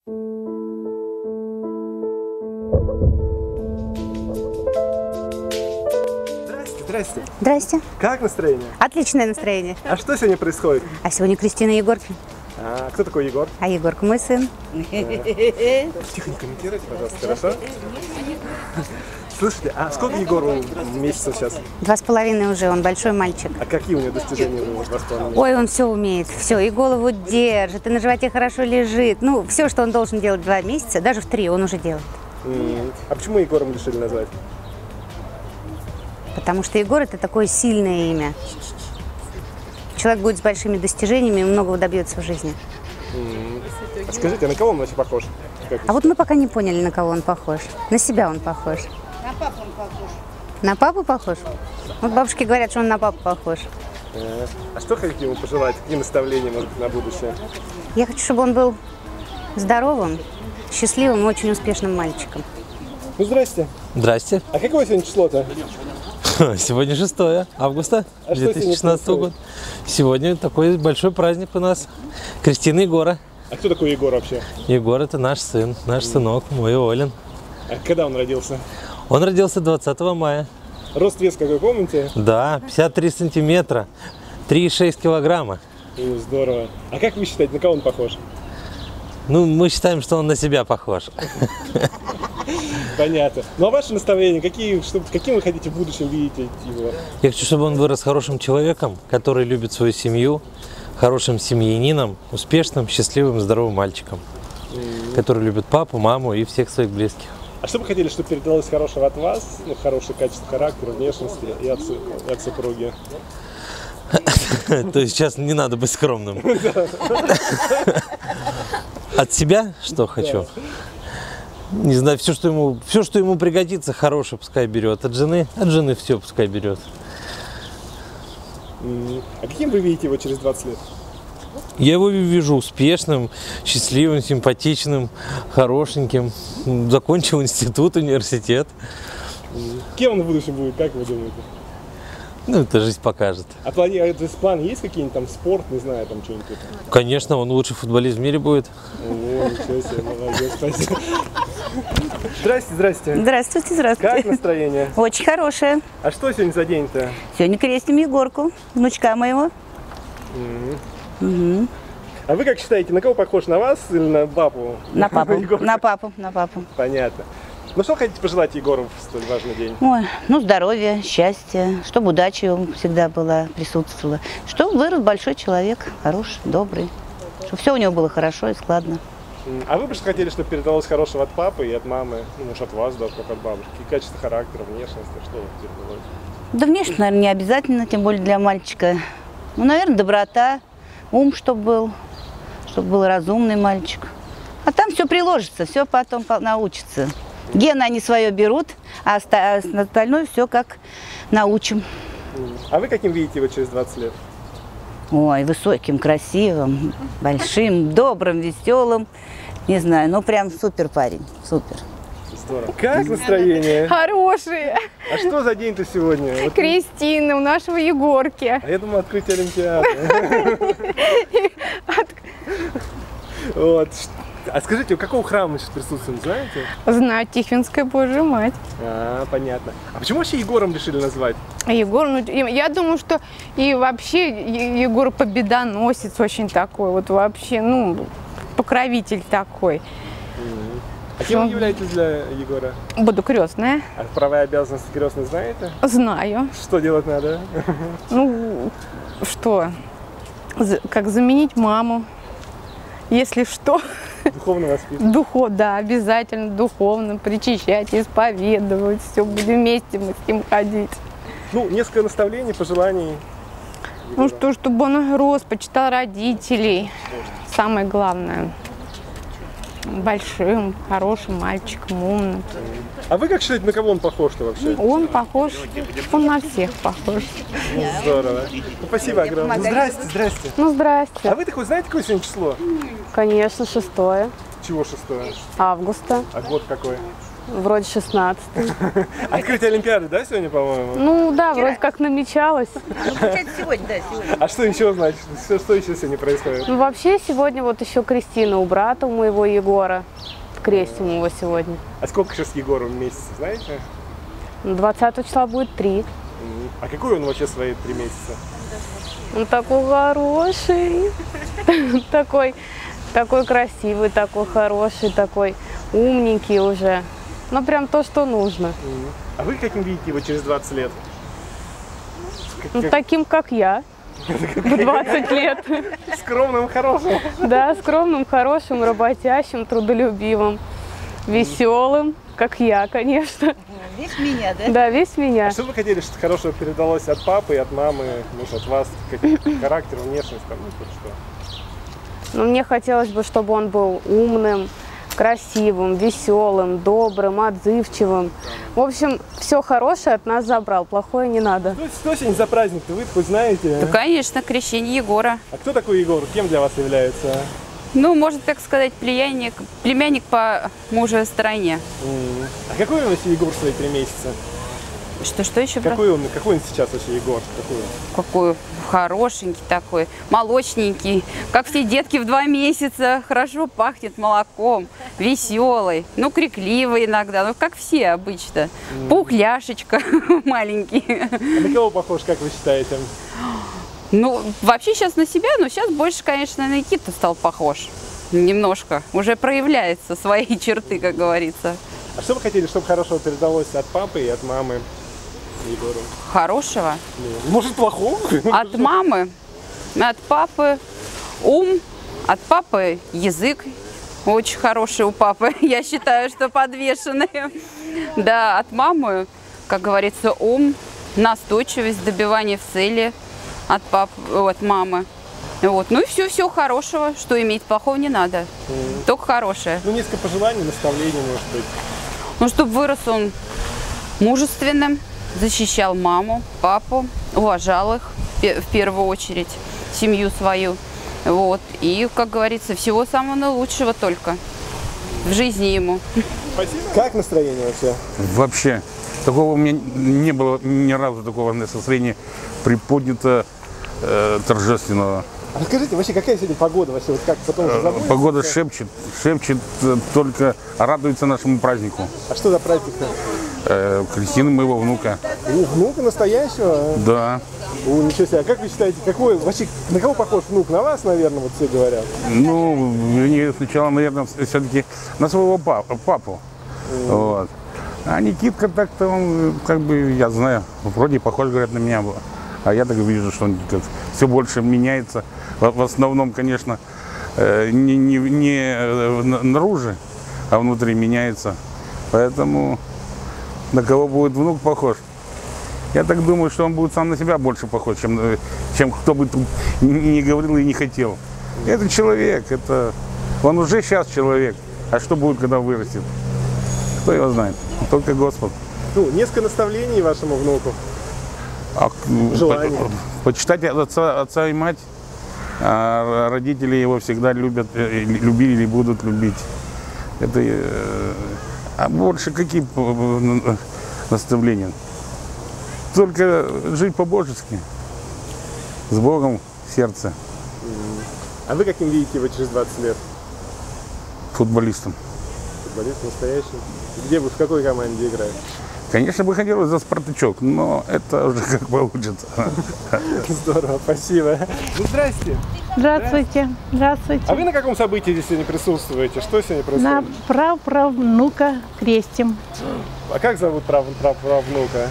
Здрасте. Здрасте. Как настроение? Отличное настроение. А что сегодня происходит? А сегодня Кристина и Егорки. А кто такой Егор? А Егорка мой сын. Тихо, не комментируйте, пожалуйста, хорошо? Слушайте, а сколько Егору месяцев сейчас? 2,5 уже, он большой мальчик. А какие у него достижения в 2,5? Ой, он все умеет, все, и голову держит, и на животе хорошо лежит. Ну, все, что он должен делать в 2 месяца, даже в 3 он уже делает. А почему Егором решили назвать? Потому что Егор – это такое сильное имя. Человек будет с большими достижениями и многого добьется в жизни. А скажите, а на кого он вообще похож? А вот мы пока не поняли, на кого он похож. На себя он похож. На папу он похож. На папу похож? Вот бабушки говорят, что он на папу похож. А что хотите ему пожелать? Какие наставления, может быть, на будущее? Я хочу, чтобы он был здоровым, счастливым и очень успешным мальчиком. Ну, здрасте. Здрасте. А какое сегодня число-то? Сегодня 6 августа 2016 года. Сегодня такой большой праздник у нас. Кристина и Егора. А кто такой Егор вообще? Егор – это наш сын, наш сынок, мой Олен. А когда он родился? Он родился 20 мая. Рост, вес какой, помните? Да, 53 сантиметра, 3,6 килограмма. Здорово. А как вы считаете, на кого он похож? Ну, мы считаем, что он на себя похож. Понятно. Ну а ваше наставление, каким вы хотите в будущем видеть его? Я хочу, чтобы он вырос хорошим человеком, который любит свою семью, хорошим семьянином, успешным, счастливым, здоровым мальчиком, который любит папу, маму и всех своих близких. А что вы хотели, чтобы передалось хорошего от вас, ну, хорошее качество характера, внешности и от супруги? То есть сейчас не надо быть скромным. От себя что хочу? Не знаю, все, что ему пригодится, хорошее пускай берет. От жены все пускай берет. А каким вы видите его через 20 лет? Я его вижу успешным, счастливым, симпатичным, хорошеньким. Закончил институт, университет. Кем он в будущем будет, как вы думаете? Ну, это жизнь покажет. А планы есть какие-нибудь там, спорт, не знаю, там что-нибудь? Конечно, он лучший футболист в мире будет. О, ничего себе, молодец, спасибо. Здрасте, здрасте. Здравствуйте, здравствуйте. Как настроение? Очень хорошее. А что сегодня за день-то? Сегодня крестим Егорку, внучка моего. А вы как считаете, на кого похож, на вас или на папу? На папу, Егорка? на папу, на папу. Понятно. Ну что хотите пожелать Егору в столь важный день? Ой, ну здоровья, счастья, чтобы удача ему всегда была, присутствовала. Чтобы вырос большой человек, хороший, добрый. Чтобы все у него было хорошо и складно. А вы бы что хотели, чтобы передалось хорошего от папы и от мамы, ну, может, от вас, да, как от бабушки? И качество характера, внешности, что вот передалось? Да внешне, наверное, не обязательно, тем более для мальчика. Ну, наверное, доброта, ум, чтобы был разумный мальчик. А там все приложится, все потом научится. Гены они свое берут, а остальное все как научим. А вы каким видите его через 20 лет? Ой, высоким, красивым, большим, добрым, веселым. Не знаю, ну прям супер парень, супер. Здорово. Как настроение? Хорошие. А что за день-то сегодня? Вот, Кристина, у нашего Егорки. а я думал, открытие Олимпиады. Вот. А скажите, у какого храма мы сейчас присутствуем, знаете? Знаю, Тихвинская Божья Мать. А, понятно. А почему вообще Егором решили назвать? Егор, ну, я думаю, что и вообще Егор победоносец очень такой, вот вообще, ну, покровитель такой. А кем вы являетесь для Егора? Буду крестная. А права и обязанности крестной знаете? Знаю. Что делать надо? Ну, что? Как заменить маму, если что. Духовно воспитывать? Да, обязательно духовно причащать, исповедовать. Все, будем вместе мы с ним ходить. Ну, несколько наставлений, пожеланий. Ну что, чтобы он рос, почитал родителей. Самое главное. Большим, хорошим мальчиком, умным. А вы как считаете, на кого он похож-то вообще? Он похож, он на всех похож. Здорово. Ну, спасибо огромное. Ну, здрасте, здрасте. Ну, здрасте. А вы такой знаете, какое сегодня число? Конечно, 6 Чего 6 августа. А год какой? вроде 16-й. Открытие Олимпиады, да, сегодня, по-моему? Ну да, вроде как намечалось. Ну, получается, сегодня, да, сегодня. А что еще, значит? Что еще сегодня происходит? Ну вообще сегодня вот еще крестина у брата у моего Егора. Крестим его сегодня. А сколько сейчас Егору месяцев, знаете? 20 числа будет 3. А какой он вообще свои 3 месяца? Он такой хороший. Такой красивый, такой хороший, такой умненький уже. Ну прям то, что нужно. А вы каким видите его через 20 лет? Ну, таким, как я. В 20 лет. Скромным, хорошим. Да, скромным, хорошим, работящим, трудолюбивым, веселым, как я, конечно. Весь меня, да? Да, весь меня. А что вы хотели, чтобы хорошего передалось от папы и от мамы, может, от вас? Характер, внешность, там, ну, что? Но мне хотелось бы, чтобы он был умным, красивым, веселым, добрым, отзывчивым. В общем, все хорошее от нас забрал, плохое не надо. Что сегодня за праздник-то, вы хоть знаете? Ну, конечно, крещение Егора. А кто такой Егор? Кем для вас является? Ну, можно так сказать, племянник по мужевой стороне. А какой он вообще Егор в свои 3 месяца? Что еще? Какой он сейчас вообще Егор? Какой хорошенький такой, молочненький, как все детки в 2 месяца, хорошо пахнет молоком, веселый, ну, крикливый иногда, ну, как все обычно. Пухляшечка маленький. А на кого похож, как вы считаете? Ну, вообще сейчас на себя, но сейчас больше, конечно, на Никиту стал похож. Немножко. Уже проявляются свои черты, как говорится. А что вы хотели, чтобы хорошего передалось от папы и от мамы Егору? Хорошего. Может, плохого? От мамы, от папы ум, от папы язык. Очень хороший у папы. Я считаю, что подвешенный. Да, от мамы, как говорится, ум, настойчивость, добивание в цели. От папы, от мамы. Вот. Ну и все хорошего, что иметь плохого не надо. Только хорошее. Ну, несколько пожеланий, наставлений, может быть. Ну, чтобы вырос он мужественным, защищал маму, папу, уважал их в первую очередь, семью свою. Вот. И, как говорится, всего самого наилучшего только в жизни ему. Спасибо. Как настроение вообще? Вообще. Такого у меня не было ни разу такого настроения приподнято торжественного. А расскажите, вообще, какая сегодня погода? Вообще, вот как потом уже забудете? Погода шепчет, только радуется нашему празднику. А что за праздник-то? Крестины моего внука. Внука настоящего? Да. Ничего себе. А как вы считаете, какой вообще, на кого похож внук? На вас, наверное, вот все говорят. Ну, вернее, сначала, наверное, все-таки на своего папу. Вот. А Никитка так-то, он, как бы, я знаю, вроде похож, говорят, на меня было. А я так вижу, что он все больше меняется. В основном, конечно, не наружу, а внутри меняется. Поэтому на кого будет внук похож? Я так думаю, что он будет сам на себя больше похож, чем кто бы тут не говорил и не хотел. Это человек, он уже сейчас человек. А что будет, когда вырастет? Кто его знает? Только Господь. Ну, несколько наставлений вашему внуку. Почитать отца и мать. А родители его всегда любили и будут любить. А больше какие наставления? Только жить по-божески, с Богом в сердце. А вы каким видите его через 20 лет? Футболистом. Футболист настоящий? Где вы, в какой команде играете? Конечно, бы хотелось за «Спартачок», но это уже как получится. Здорово, спасибо. Ну, здрасте. Здравствуйте. Здравствуйте. А вы на каком событии здесь сегодня присутствуете? Что сегодня происходит? На праправнука крестим. А как зовут правнука?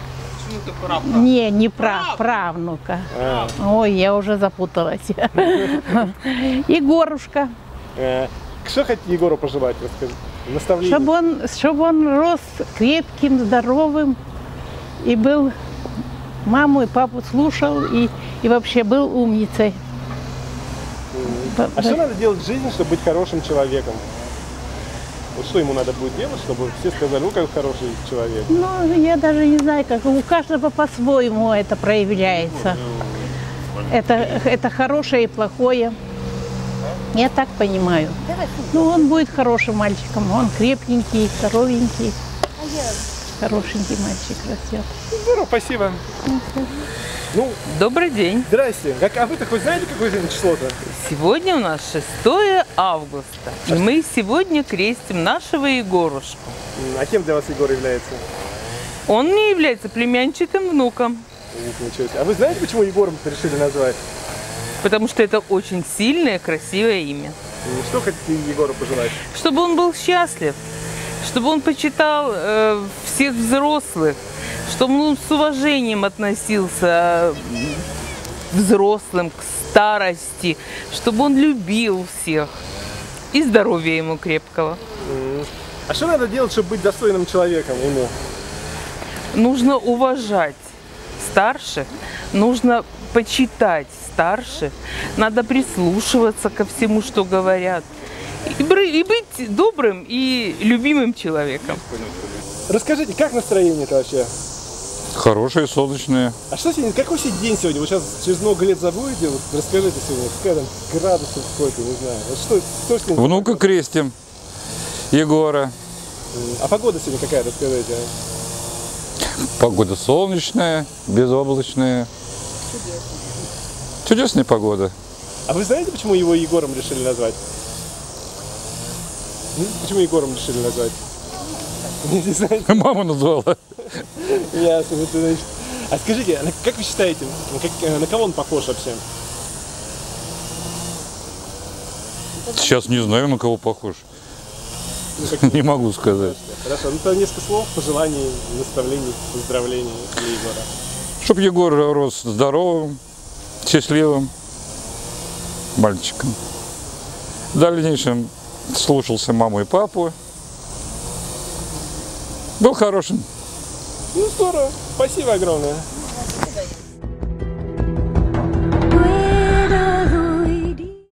Не правнука. Ой, я уже запуталась. Егорушка. Что хотите Егору пожелать, расскажите? Наставление. Чтобы он рос крепким, здоровым и был маму и папу слушал и вообще был умницей. А что надо делать в жизни, чтобы быть хорошим человеком? Вот что ему надо будет делать, чтобы все сказали, ну, как хороший человек? Ну, я даже не знаю, как у каждого по-своему это проявляется. Это хорошее и плохое. Я так понимаю. Ну, он будет хорошим мальчиком. Он крепенький, здоровенький. Хорошенький мальчик растет. Здорово, спасибо. Ну, Добрый день. здрасте. А вы-то хоть знаете, какое сегодня число-то? Сегодня у нас 6 августа. И мы сегодня крестим нашего Егорушку. А кем для вас Егор является? Он мне является племянчатым внуком, Ничего себе. А вы знаете, почему Егором решили назвать? потому что это очень сильное, красивое имя. Что хотите Егору пожелать? Чтобы он был счастлив, чтобы он почитал всех взрослых, чтобы он с уважением относился к взрослым, к старости, чтобы он любил всех и здоровья ему крепкого. А что надо делать, чтобы быть достойным человеком ему? Нужно уважать старших, нужно почитать старших, надо прислушиваться ко всему, что говорят, и быть добрым и любимым человеком. Расскажите, как настроение-то вообще? Хорошие, солнечные. А что сегодня, какой сегодня день сегодня? Вы сейчас через много лет забудете? Вот расскажите сегодня, какая там градусов сколько, не знаю. Вот что сегодня? Внука крестим. Егора. А погода сегодня какая, расскажите? Погода солнечная, безоблачная. Чудесная погода. А вы знаете, почему его Егором решили назвать? Почему Егором решили назвать? Не знаете? Мама назвала. Ясно. А скажите, как вы считаете, на кого он похож вообще? Сейчас не знаю, на кого похож. Не могу сказать. Хорошо, ну то несколько слов, пожеланий, наставлений, поздравлений для Егора. Чтоб Егор рос здоровым, счастливым мальчиком. В дальнейшем слушался маму и папу. Был хорошим. Ну здорово, спасибо огромное.